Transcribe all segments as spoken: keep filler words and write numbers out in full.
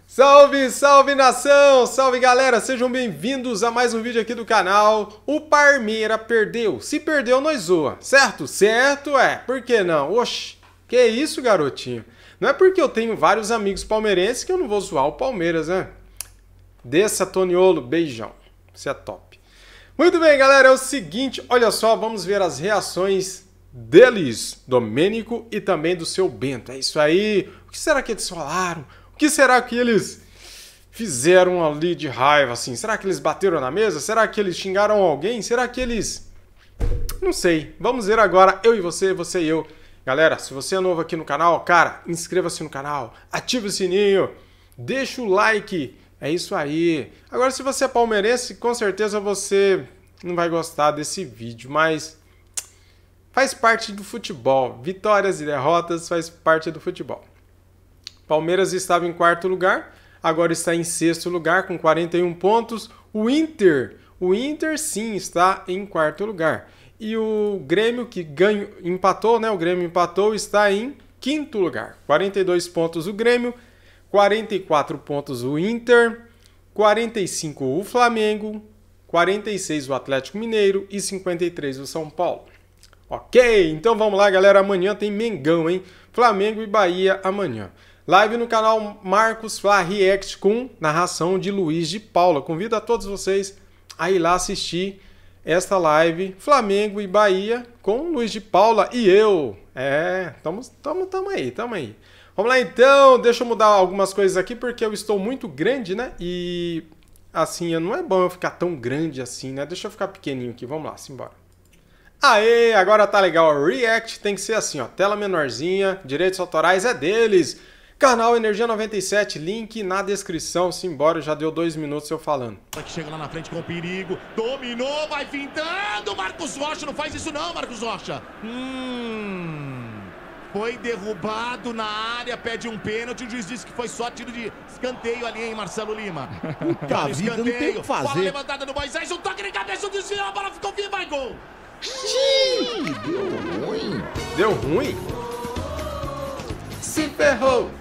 Salve, salve nação! Salve galera, sejam bem-vindos a mais um vídeo aqui do canal. O Palmeiras perdeu. Se perdeu, nós zoa, certo? Certo é, por que não? Oxi, que isso, garotinho? Não é porque eu tenho vários amigos palmeirenses que eu não vou zoar o Palmeiras, né? Desça, Toniolo, beijão. Você é top. Muito bem, galera, é o seguinte, olha só, vamos ver as reações deles, Domênico e também do seu Bento. É isso aí. O que será que eles falaram? O que será que eles fizeram ali de raiva, assim? Será que eles bateram na mesa? Será que eles xingaram alguém? Será que eles... Não sei. Vamos ver agora, eu e você, você e eu. Galera, se você é novo aqui no canal, cara, inscreva-se no canal, ative o sininho, deixa o like. É isso aí. Agora, se você é palmeirense, com certeza você não vai gostar desse vídeo, mas faz parte do futebol. Vitórias e derrotas faz parte do futebol. Palmeiras estava em quarto lugar, agora está em sexto lugar com quarenta e um pontos. O Inter, o Inter sim está em quarto lugar. E o Grêmio, que ganhou, empatou, né? O Grêmio empatou, está em quinto lugar. quarenta e dois pontos o Grêmio, quarenta e quatro pontos o Inter, quarenta e cinco o Flamengo, quarenta e seis o Atlético Mineiro e cinquenta e três o São Paulo. Ok, então vamos lá, galera. Amanhã tem Mengão, hein? Flamengo e Bahia amanhã. Live no canal Marcos Fla React com narração de Luiz de Paula. Convido a todos vocês a ir lá assistir esta live Flamengo e Bahia com Luiz de Paula e eu. É, tamo, tamo, tamo aí, tamo aí. Vamos lá então, deixa eu mudar algumas coisas aqui porque eu estou muito grande, né? E assim, não é bom eu ficar tão grande assim, né? Deixa eu ficar pequenininho aqui, vamos lá, simbora. Aê, agora tá legal. O React tem que ser assim, ó, tela menorzinha, direitos autorais é deles. Canal Energia noventa e sete, link na descrição. Simbora, já deu dois minutos eu falando. Chega lá na frente com perigo, dominou, vai fintando, Marcos Rocha, não faz isso não, Marcos Rocha. Hum, foi derrubado na área, pede um pênalti, o juiz disse que foi só tiro de escanteio ali, hein, Marcelo Lima. Puta vida, não tem o que fazer. Bola levantada no Moisés, um toque de cabeça, um desvio, a bola ficou viva, vai gol. Xiii, deu ruim. Deu ruim? Se ferrou.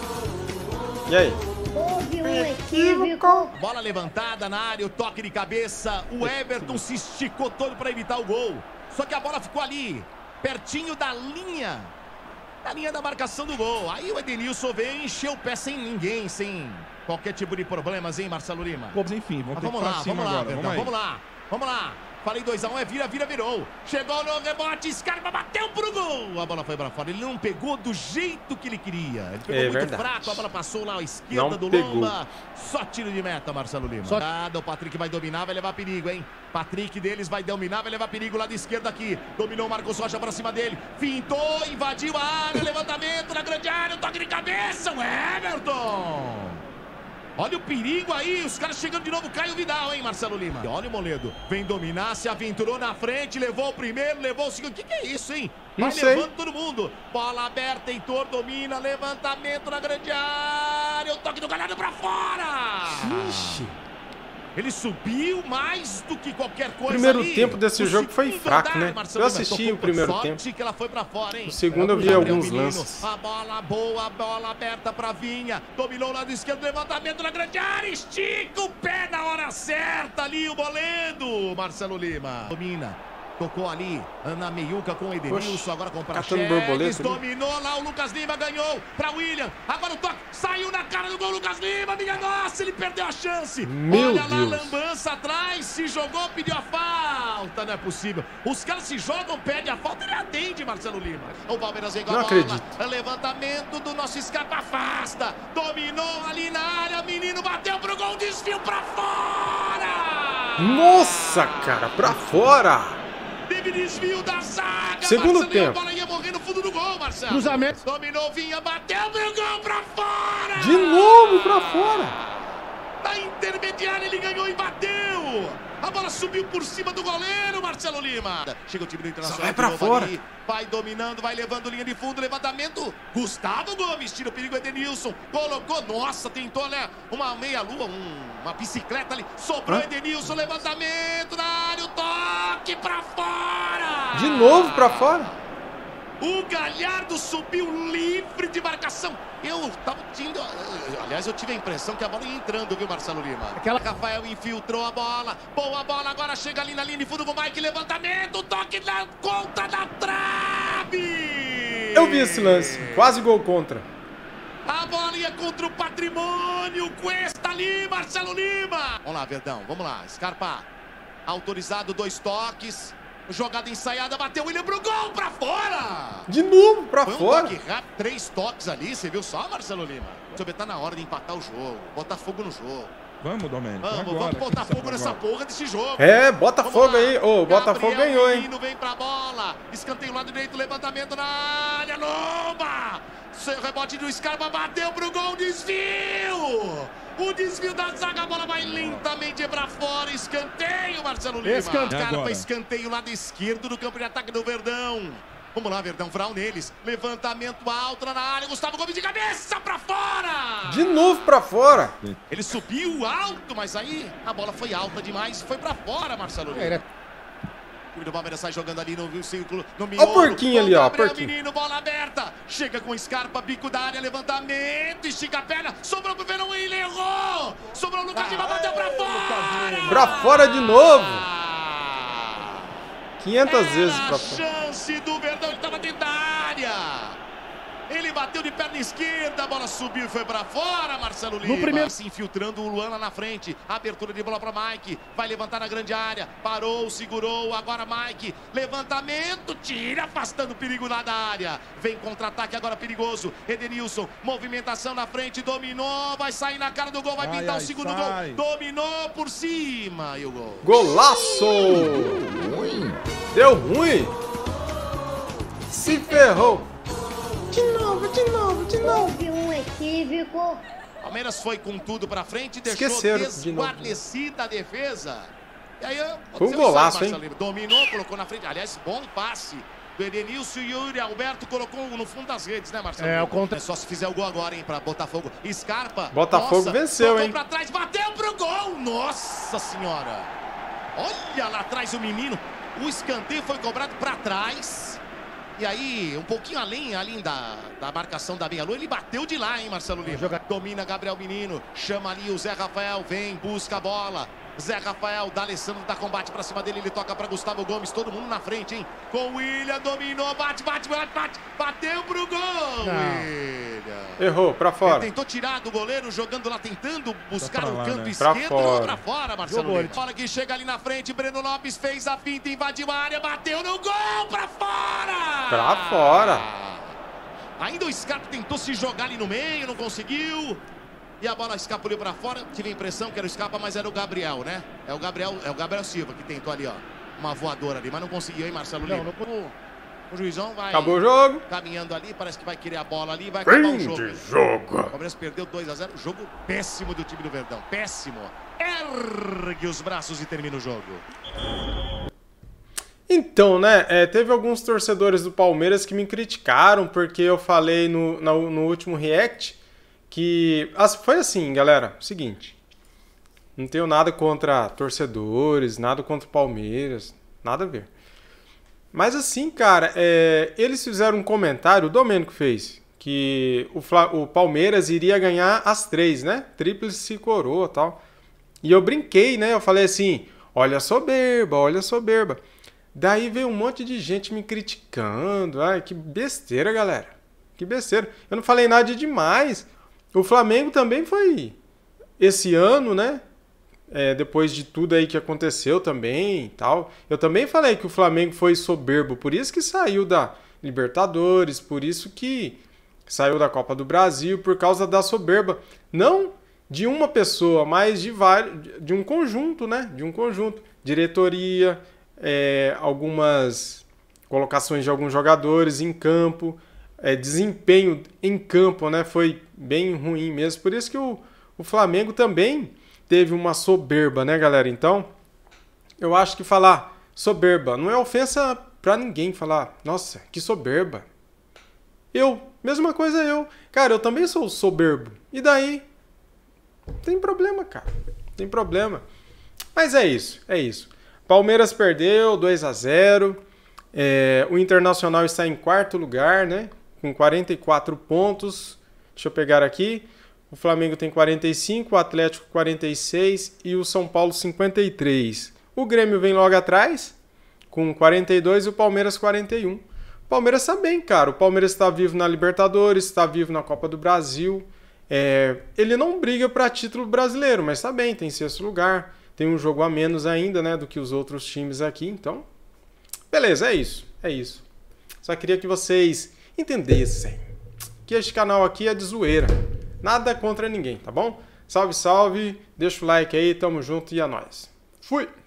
E aí? Houve um equívoco. Bola levantada na área, o toque de cabeça. O Everton se esticou todo para evitar o gol. Só que a bola ficou ali, pertinho da linha. Da linha da marcação do gol. Aí o Edenilson veio e encheu o pé sem ninguém, sem qualquer tipo de problemas, hein, Marcelo Lima? Enfim, vamos, vamos lá, vamos lá, Verdão, vamos, vamos lá, vamos lá. Falei dois a um, é vira, vira, virou. Chegou no rebote, Scarpa bateu pro gol. A bola foi pra fora. Ele não pegou do jeito que ele queria. Ele pegou é muito verdade. fraco. A bola passou lá à esquerda não do pegou. Lomba. Só tiro de meta, Marcelo Lima. Só... Nada, o Patrick vai dominar, vai levar perigo, hein? Patrick deles vai dominar, vai levar perigo lá da esquerda aqui. Dominou o Marcos Rocha pra cima dele. Fintou, invadiu a área, levantamento na grande área, toque de cabeça, o Everton. Olha o perigo aí, os caras chegando de novo, Caio Vidal, hein, Marcelo Lima? Olha o Moledo, vem dominar, se aventurou na frente, levou o primeiro, levou o segundo. O que, que é isso, hein? Vai Não sei. levando todo mundo. Bola aberta, Heitor domina, levantamento na grande área, o toque do Galhardo pra fora. Ixi. Ele subiu mais do que qualquer coisa. O primeiro ali. tempo desse O jogo foi segundo fraco, andar, né? Marcelo Eu Lima, assisti tocou o primeiro sorte tempo. que ela foi pra fora, hein? O segundo eu vi Gabriel alguns Menino, lances. A bola boa, a bola aberta pra Vinha. Dominou o lado esquerdo, levantamento na grande área. Estica o pé na hora certa ali, o Moledo. Marcelo Lima domina. Tocou ali na meiuca com o Edenilson, Oxe, agora com o catando Praxedes, borboleta, né? dominou lá o Lucas Lima, ganhou para William, agora o toque, saiu na cara do gol, Lucas Lima, minha nossa, ele perdeu a chance. Meu Olha Deus. lá, lambança atrás, se jogou, pediu a falta, não é possível. Os caras se jogam, pedem a falta, ele atende, Marcelo Lima. O Palmeiras vem com a Não bola, acredito. levantamento do nosso Scarpa, afasta, dominou ali na área, menino bateu pro gol, desvio pra fora. Nossa, cara, pra fora. Teve desvio da zaga. Segundo Marcelo, tempo. A bola ia morrer no fundo do gol, Marcelo. Cruzamento. Dominou, Vinha, bateu pro gol pra fora. De novo pra fora. Na intermediária ele ganhou e bateu. A bola subiu por cima do goleiro, Marcelo Lima. Chega o time do Internacional. Só vai pra de novo fora. ali. Vai dominando, vai levando linha de fundo, levantamento. Gustavo Gomes, tira o perigo, Edenilson. Colocou, nossa, tentou, né? Uma meia-lua, um, uma bicicleta ali. Sobrou Hã? Edenilson, levantamento na área, o toque pra fora. De novo pra fora. O Galhardo subiu livre de marcação. Eu tava tendo... Aliás, eu tive a impressão que a bola ia entrando, viu, Marcelo Lima? Aquela Rafael infiltrou a bola. Boa bola, agora chega ali na linha de fundo com o Mike. Levantamento, toque na conta da trave. Eu vi esse lance. Quase gol contra. A bola ia contra o Patrimônio. Cuesta ali, Marcelo Lima. Vamos lá, Verdão, vamos lá. Scarpa, autorizado, dois toques. Jogada ensaiada, bateu o William pro gol, pra fora! De novo, pra Foi um fora. toque rápido, três toques ali, você viu só, Marcelo Lima? Deixa eu ver, tá na hora de empatar o jogo, botar fogo no jogo. Vamos, Domênico. Vamos, agora. vamos botar Quem fogo sabe nessa agora? porra desse jogo. É, bota Vamos fogo lá. aí. Ô, o Botafogo Gabriel ganhou, hein? Menino vem pra bola, escanteio lado direito, levantamento na área, Lomba! Seu rebote do Scarpa, bateu pro gol, desvio! O desvio da zaga, a bola vai lentamente pra fora, escanteio, Marcelo Lima. Escanteio. Scarpa, Agora. escanteio lado esquerdo do campo de ataque do Verdão. Vamos lá, Verdão, Vral neles, levantamento alto na área, Gustavo Gomes de cabeça pra fora! De novo pra fora. Ele subiu alto, mas aí a bola foi alta demais, foi pra fora, Marcelo Lima. O time do Palmeiras sai jogando ali no círculo, no miolo. Ó o porquinho ali, ó, Gabriel porquinho. Menino, bola aberta. Chega com Scarpa, bico da área, levantamento, estica a perna. Sobrou pro Verão, ele errou. Sobrou no Lucas Lima, bateu pra fora. Pra fora de novo. Ah! quinhentas vezes Era pra a fora. chance do Verdão, ele tava dentro da área. Ele bateu de perna esquerda, a bola subiu e foi pra fora, Marcelo Lima. No primeiro... Se infiltrando o Luan lá na frente. Abertura de bola pra Mike. Vai levantar na grande área. Parou, segurou. Agora Mike. Levantamento. Tira, afastando o perigo lá da área. Vem contra-ataque agora perigoso. Edenilson. Movimentação na frente. Dominou. Vai sair na cara do gol. Vai Ai, pintar ai, o segundo sai. gol. Dominou por cima. E o gol. Golaço. Ruim. Deu ruim. Se ferrou. De novo, de novo, de novo. Houve um equívoco. Palmeiras foi com tudo pra frente, deixou Esqueceram de novo. desguarnecida a defesa. E aí, Foi um aconteceu golaço, isso aí, hein? Marcelo Lima. Dominou, colocou na frente. Aliás, bom passe do Edenilson e o Yuri Alberto colocou no fundo das redes, né, Marcelo? É, Lima? o contra- É só se fizer o gol agora, hein, pra Botafogo. Scarpa. Botafogo nossa, venceu, tocou hein? pra trás, bateu pro gol. Nossa Senhora. Olha lá atrás o menino. O escanteio foi cobrado pra trás. E aí, um pouquinho além, além da, da marcação da meia-lua, ele bateu de lá, hein, Marcelo Lima? Joga... Domina Gabriel Menino, chama ali o Zé Rafael, vem, busca a bola. Zé Rafael, D'Alessandro dá combate pra cima dele, ele toca pra Gustavo Gomes, todo mundo na frente, hein? Com o William, dominou, bate, bate, bate, bate, bateu pro gol, William. Errou, pra Ele fora. tentou tirar do goleiro, jogando lá, tentando buscar pra o lá, canto né? Pra esquerdo, fora. pra fora, Marcelo Jogou, Lima. Bola que chega ali na frente, Breno Lopes fez a finta, invadiu a área, bateu no gol, pra fora! Pra fora. Ainda o Scarpa tentou se jogar ali no meio, não conseguiu. E a bola escapuliu pra fora. Tive a impressão que era o Scarpa, mas era o Gabriel, né? É o Gabriel, é o Gabriel Silva que tentou ali, ó. Uma voadora ali, mas não conseguiu, hein, Marcelo Lima? Não, não... O, o juizão vai Acabou o jogo. caminhando ali, parece que vai querer a bola ali, vai acabar o Fim jogo. de jogo. O Palmeiras perdeu dois a zero. Jogo péssimo do time do Verdão. Péssimo. Ergue os braços e termina o jogo. Então, né, é, teve alguns torcedores do Palmeiras que me criticaram porque eu falei no, no, no último react que... as- Foi assim, galera, seguinte, não tenho nada contra torcedores, nada contra o Palmeiras, nada a ver. Mas assim, cara, é, eles fizeram um comentário, o Domênico fez, que o, Fla- o Palmeiras iria ganhar as três, né, tríplice coroa e tal. E eu brinquei, né, eu falei assim, olha a soberba, olha a soberba. Daí veio um monte de gente me criticando. Ai, que besteira, galera. Que besteira. Eu não falei nada de demais. O Flamengo também foi esse ano, né? É, depois de tudo aí que aconteceu também e tal. Eu também falei que o Flamengo foi soberbo. Por isso que saiu da Libertadores. Por isso que saiu da Copa do Brasil. Por causa da soberba. Não de uma pessoa, mas de vários, de um conjunto, né? De um conjunto. Diretoria... É, algumas colocações de alguns jogadores em campo, é, desempenho em campo, né, foi bem ruim mesmo. Por isso que o, o Flamengo também teve uma soberba, né, galera? Então, eu acho que falar soberba não é ofensa pra ninguém falar, nossa, que soberba. Eu, mesma coisa eu. Cara, eu também sou soberbo. E daí? Tem problema, cara. Tem problema. Mas é isso, é isso. Palmeiras perdeu dois a zero. É, o Internacional está em quarto lugar, né? Com quarenta e quatro pontos. Deixa eu pegar aqui. O Flamengo tem quarenta e cinco, o Atlético quarenta e seis e o São Paulo cinquenta e três. O Grêmio vem logo atrás, com quarenta e dois, e o Palmeiras quarenta e um. O Palmeiras está bem, cara. O Palmeiras está vivo na Libertadores, está vivo na Copa do Brasil. É, ele não briga para título brasileiro, mas está bem, tem sexto lugar. Tem um jogo a menos ainda, né, do que os outros times aqui. Então, beleza, é isso. É isso. Só queria que vocês entendessem que este canal aqui é de zoeira. Nada contra ninguém, tá bom? Salve, salve. Deixa o like aí, tamo junto e é nóis. Fui!